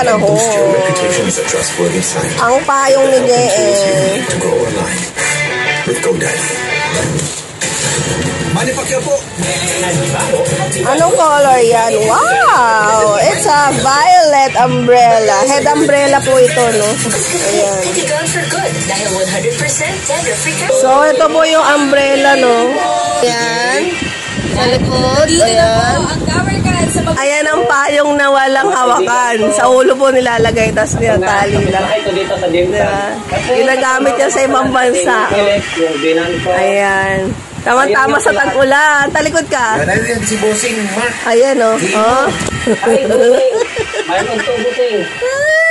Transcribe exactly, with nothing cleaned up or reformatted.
panahon. Ang payong ni Jeen. Anong color yan? Wow! It's a violet umbrella. Head umbrella po ito, no? Ayan. So, ito po yung umbrella, no? Ayan. Sa likod. Ayan. Ayan ang payong na walang hawakan. Sa ulo po nilalagay, tapos nilatali lang. Diba? Ginagamit niya sa ibang bansa. Ayan. Tama-tama sa tag-ulan. Talikod ka. Si Bossing, Mark. Ayan, o. Oh. Ay, Bossing. Mayroon to, Bossing.